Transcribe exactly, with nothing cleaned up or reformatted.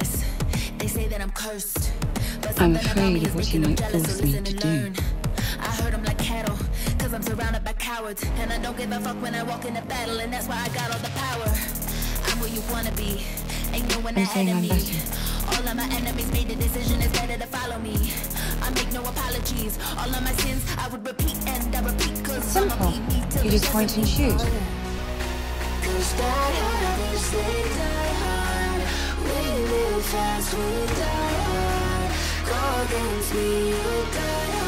this. They say that I'm cursed, but I'm something about me afraid is of what making you them might jealous, force so me listen to and do. learn. I hurt them like cattle, cause I'm surrounded by cowards, and I don't give a fuck when I walk in a battle, and that's why I got all the power. I'm where you wanna be, ain't no one I'm that saying I'm enemy. better. All of my enemies made the decision, it's better to follow me. I make no apologies, all of my sins I would repeat and I repeat, cause Simple. I'ma beat me till You it just point doesn't and shoot. mean- Cause die hard, they say die hard. We live fast, we die hard. Go against me, you die hard.